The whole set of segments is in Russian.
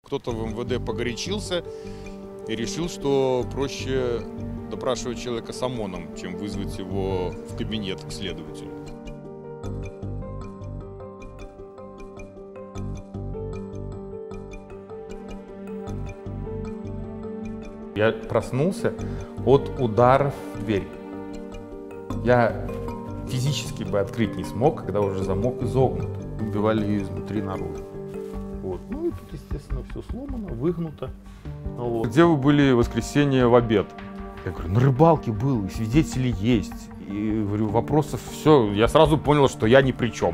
Кто-то в МВД погорячился и решил, что проще допрашивать человека с ОМОНом, чем вызвать его в кабинет к следователю. Я проснулся от ударов в дверь. Я физически бы открыть не смог, когда уже замок изогнут. Убивали ее изнутри наружу. Вот. Ну и тут, естественно, все сломано, выгнуто. Вот. Где вы были в воскресенье в обед? Я говорю, на рыбалке был, и свидетели есть. И говорю, вопросов все. Я сразу понял, что я ни при чем.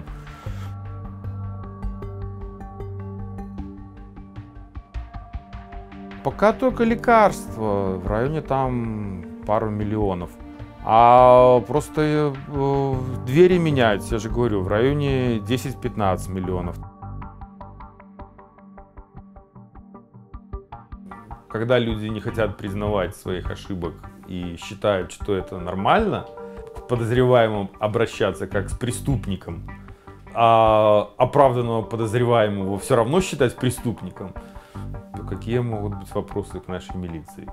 Пока только лекарства, в районе там пару миллионов. А просто двери меняются, я же говорю, в районе 10-15 миллионов. Когда люди не хотят признавать своих ошибок и считают, что это нормально, к подозреваемым обращаться как с преступником, а оправданного подозреваемого все равно считать преступником, то какие могут быть вопросы к нашей милиции?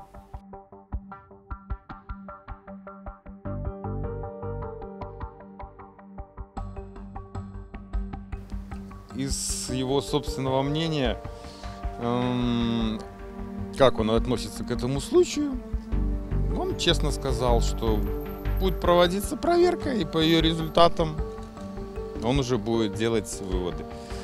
Из его собственного мнения, как он относится к этому случаю, он честно сказал, что будет проводиться проверка, и по ее результатам он уже будет делать выводы.